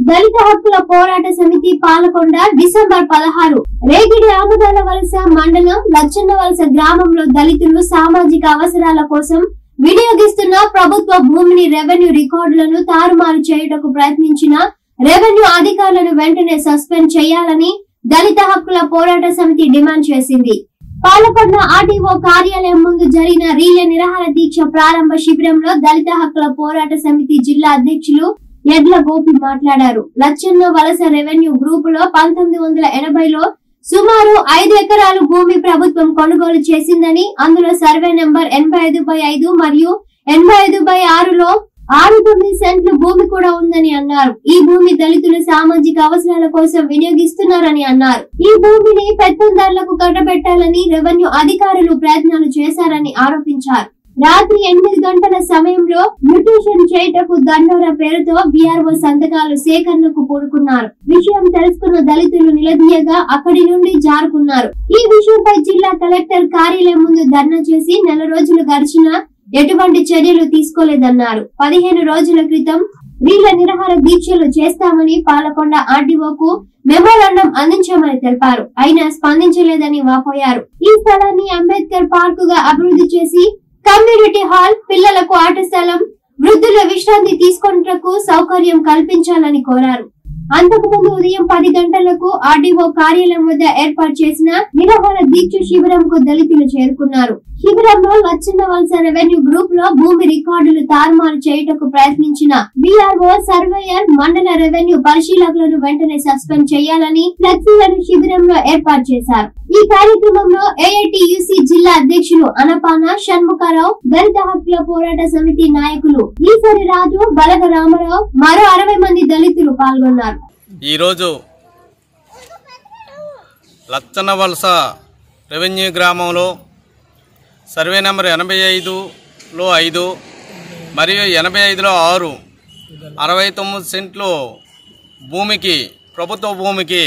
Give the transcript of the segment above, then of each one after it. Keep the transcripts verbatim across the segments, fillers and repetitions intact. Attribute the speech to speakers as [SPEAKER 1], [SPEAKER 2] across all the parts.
[SPEAKER 1] దళిత హక్కుల పోరాట సమితి పాలకొండ డిసెంబర్ పదహారు రేగిడి ఆముదాల వలస మండలం లచ్చన్న వలస గ్రామంలో దళితులు సామాజిక అవసరాల కోసం వినియోగిస్తున్న ప్రభుత్వ భూమిని రెవెన్యూ రికార్డులను తారుమారు చేయుటకు ప్రయత్నించిన రెవెన్యూ అధికారులను వెంటనే సస్పెండ్ చేయాలని దళిత హక్కుల పోరాట సమితి డిమాండ్ చేసింది. పాలకొండ ఆర్డీఓ కార్యాలయం ముందు జరిగిన రీలే నిరాహార దీక్ష ప్రారంభ శిబిరంలో దళిత హక్కుల పోరాట సమితి జిల్లా అధ్యక్షులు ఎడ్ల గోపి మాట్లాడారు. లచ్చన్న వలస రెవెన్యూ గ్రూప్ లో పంతొమ్మిది వందల ఎనభైలో సుమారు ఐదు ఎకరాలు భూమి ప్రభుత్వం కొనుగోలు చేసిందని, అందులో సర్వే నెంబర్ ఎనభై ఐదు బై ఐదు మరియు ఎనభై ఐదు బై ఆరులో ఆరు తొమ్మిది సెంట్లు భూమి కూడా ఉందని అన్నారు. ఈ భూమి దళితుల సామాజిక అవసరాల కోసం వినియోగిస్తున్నారని అన్నారు. ఈ భూమిని పెత్తందారులకు కట్టబెట్టాలని రెవెన్యూ అధికారులు ప్రయత్నాలు చేశారని ఆరోపించారు. రాత్రి ఎనిమిది గంటల సమయంలో మ్యూటేషన్ చేయటకు దండోరా పేరుతో బీఆర్ఓ సంతకాలు సేకరణకు పూనుకున్నారు. విషయం తెలుసుకున్న దళితులు నిలదీయగా అక్కడి నుండి జారుకున్నారు. ఈ విషయంపై జిల్లా కలెక్టర్ కార్యాలయం ముందు ధర్నా చేసి నెల రోజులు గడిచినా ఎటువంటి చర్యలు తీసుకోలేదన్నారు. పదిహేను రోజుల క్రితం రీల నిరాహార దీక్షలు చేస్తామని పాలకొండ ఆర్డీఓకు మెమోరాండం అందించామని తెలిపారు. అయినా స్పందించలేదని వాపోయారు. ఈ స్థలాన్ని అంబేద్కర్ పార్క్ గా అభివృద్ధి చేసి కమ్యూనిటీ హాల్, పిల్లలకు ఆట స్థలం, వృద్ధుల విశ్రాంతి తీసుకొనుటకు సౌకర్యం కల్పించాలని కోరారు. అంతకుముందు ఉదయం పది గంటలకు ఆర్డీఓ కార్యాలయం వద్ద ఏర్పాటు చేసిన నిరాహార దీక్ష శిబిరంకు దళితులు చేరుకున్నారు. శిబిరంలో లచ్చన్న వలస రెవెన్యూ గ్రూప్ లో భూమి రికార్డులు తారుమారు చేయుటకు ప్రయత్నించిన బీఆర్ఓ, సర్వేయర్, మండల రెవెన్యూ పరిశీలకులను వెంటనే సస్పెండ్ చేయాలని ఫ్లెక్సీలను శిబిరంలో ఏర్పాటు చేశారు. ఈ కార్యక్రమంలో ఏఐటియుసి జిల్లా అధ్యక్షులు అనపాన షణ్ముఖరావు, దళిత హక్కుల పోరాట సమితి నాయకులు ఈశ్వరి రాజు, బలగ రామారావు, మరో అరవై మంది దళితులు పాల్గొన్నారు.
[SPEAKER 2] ఈ రోజు లచ్చన్న వలస రెవెన్యూ గ్రామంలో సర్వే నెంబర్ ఎనభై ఐదులో ఐదు మరియు ఎనభై ఐదులో ఆరు అరవై తొమ్మిది సెంట్లు భూమికి ప్రభుత్వ భూమికి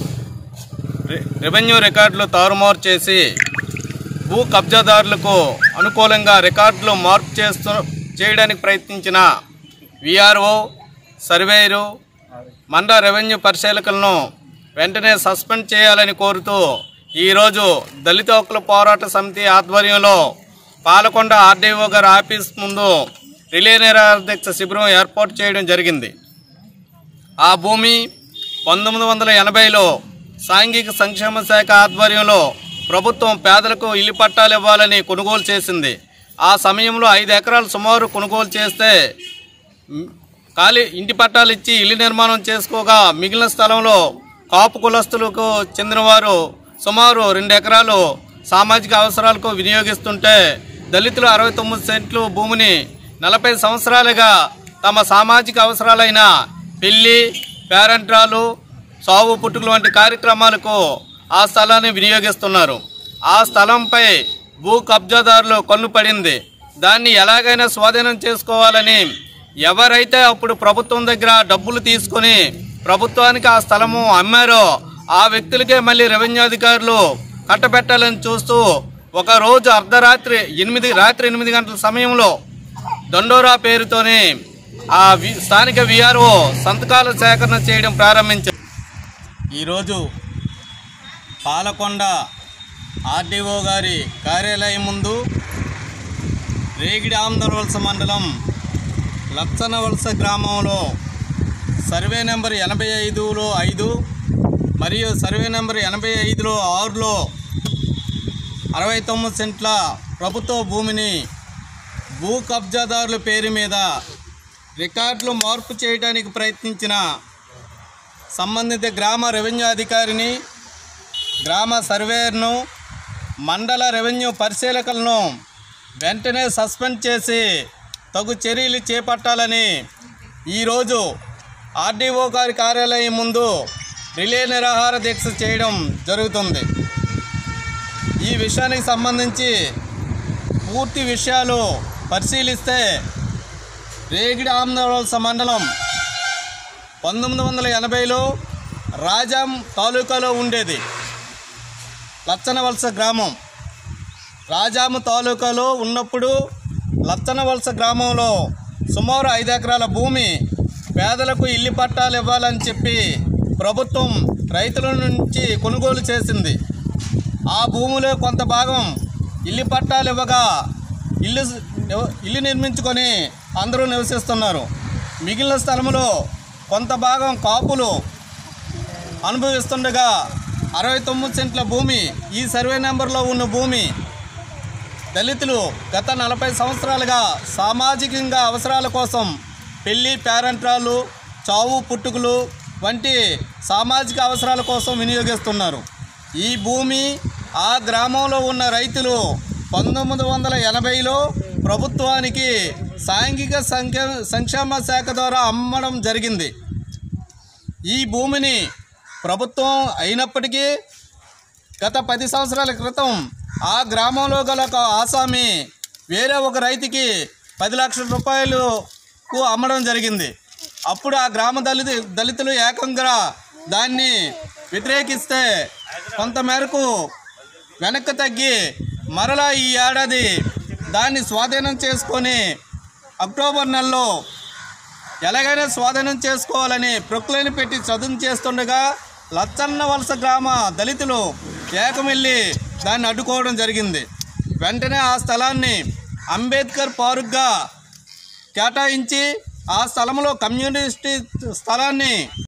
[SPEAKER 2] రెవెన్యూ రికార్డులు తారుమారు చేసి భూ కబ్జాదారులకు అనుకూలంగా రికార్డులు మార్పు చేస్తూ చేయడానికి ప్రయత్నించిన విఆర్ఓ, సర్వేయరు, మండల రెవెన్యూ పరిశీలకులను వెంటనే సస్పెండ్ చేయాలని కోరుతూ ఈరోజు దళిత హక్కుల పోరాట సమితి ఆధ్వర్యంలో పాలకొండ ఆర్డీఓ గారి ఆఫీస్ ముందు రిలే నిరాహార దీక్ష శిబిరం ఏర్పాటు చేయడం జరిగింది. ఆ భూమి పంతొమ్మిది వందల ఎనభైలో సాంఘిక సంక్షేమ శాఖ ఆధ్వర్యంలో ప్రభుత్వం పేదలకు ఇల్లు పట్టాలు ఇవ్వాలని కొనుగోలు చేసింది. ఆ సమయంలో ఐదు ఎకరాలు సుమారు కొనుగోలు చేస్తే ఖాళీ ఇంటి పట్టాలు ఇచ్చి ఇల్లు నిర్మాణం చేసుకోగా మిగిలిన స్థలంలో కాపు కులస్తులకు చెందినవారు సుమారు రెండు ఎకరాలు సామాజిక అవసరాలకు వినియోగిస్తుంటే దళితులు అరవై తొమ్మిది సెంట్లు భూమిని నలభై సంవత్సరాలుగా తమ సామాజిక అవసరాలైన పెళ్లి, పేరెంట్రాలు, సాగు పుట్టుకలు వంటి కార్యక్రమాలకు ఆ స్థలాన్ని వినియోగిస్తున్నారు. ఆ స్థలంపై భూ కబ్జాదారులు కన్ను పడింది. దాన్ని ఎలాగైనా స్వాధీనం చేసుకోవాలని ఎవరైతే అప్పుడు ప్రభుత్వం దగ్గర డబ్బులు తీసుకొని ప్రభుత్వానికి ఆ స్థలము అమ్మారో ఆ వ్యక్తులకే మళ్ళీ రెవెన్యూ అధికారులు కట్టబెట్టాలని చూస్తూ ఒక రోజు అర్ధరాత్రి ఎనిమిది రాత్రి ఎనిమిది గంటల సమయంలో దండోరా పేరుతోనే ఆ స్థానిక విఆర్ఓ సంతకాల సేకరణ చేయడం ప్రారంభించారు. ఈరోజు పాలకొండ ఆర్డీఓ గారి కార్యాలయం ముందు రేగిడి ఆముదాల వలస మండలం లచ్చన్న వలస గ్రామంలో సర్వే నెంబర్ ఎనభై ఐదులో ఐదు మరియు సర్వే నెంబర్ ఎనభై ఐదులో ఆరులో అరవై తొమ్మిది సెంట్ల ప్రభుత్వ భూమిని భూ కబ్జాదారుల పేరు మీద రికార్డులు మార్పు చేయడానికి ప్రయత్నించిన సంబంధిత గ్రామ రెవెన్యూ అధికారిని, గ్రామ సర్వేయర్ను, మండల రెవెన్యూ పరిశీలకులను వెంటనే సస్పెండ్ చేసి తగు చర్యలు చేపట్టాలని ఈరోజు ఆర్డీఓ గారి కార్యాలయం ముందు రిలే నిరాహార దీక్ష చేయడం జరుగుతుంది. ఈ విషయానికి సంబంధించి పూర్తి విషయాలు పరిశీలిస్తే రేగిడి ఆముదాల వలస మండలం పంతొమ్మిది వందల ఎనభైలో రాజాం తాలూకాలో ఉండేది. లచ్చన్న వలస గ్రామం రాజాము తాలూకాలో ఉన్నప్పుడు లచ్చన్న వలస గ్రామంలో సుమారు ఐదు ఎకరాల భూమి పేదలకు ఇల్లు పట్టాలు ఇవ్వాలని చెప్పి ప్రభుత్వం రైతుల నుంచి కొనుగోలు చేసింది. ఆ భూమిలో కొంత భాగం ఇల్లు పట్టాలు ఇవ్వగా ఇల్లు ఇల్లు నిర్మించుకొని అందరూ నివసిస్తున్నారు. మిగిలిన స్థలంలో కొంత భాగం కాపులు అనుభవిస్తుండగా అరవై తొమ్మిది సెంట్ల భూమి, ఈ సర్వే నెంబర్లో ఉన్న భూమి దళితులు గత నలభై సంవత్సరాలుగా సామాజికంగా అవసరాల కోసం పెళ్లి, పేరంటాలు, చావు పుట్టుకలు వంటి సామాజిక అవసరాల కోసం వినియోగిస్తున్నారు. ఈ భూమి ఆ గ్రామంలో ఉన్న రైతులు పంతొమ్మిది వందల ఎనభైలో ప్రభుత్వానికి సాంఘిక సంక్షే సంక్షేమ శాఖ ద్వారా అమ్మడం జరిగింది. ఈ భూమిని ప్రభుత్వం అయినప్పటికీ గత పది సంవత్సరాల క్రితం ఆ గ్రామంలో గల ఒక ఆసామి వేరే ఒక రైతుకి పది లక్షల రూపాయలకు అమ్మడం జరిగింది. అప్పుడు ఆ గ్రామ దళిత దళితులు ఏకంగా దాన్ని వ్యతిరేకిస్తే కొంతమేరకు వెనక్కి తగ్గి మరలా ఈ ఏడాది దాన్ని స్వాధీనం చేసుకొని అక్టోబర్ నెలలో ఎలాగైనా స్వాధీనం చేసుకోవాలని ప్రొక్లైన్ పెట్టి చదువు చేస్తుండగా లచ్చన్న వలస గ్రామ దళితులు ఏకమెల్లి దాన్ని అడ్డుకోవడం జరిగింది. వెంటనే ఆ స్థలాన్ని అంబేద్కర్ పార్క్గా కేటాయించి ఆ స్థలంలో కమ్యూనిటీ స్థలాన్ని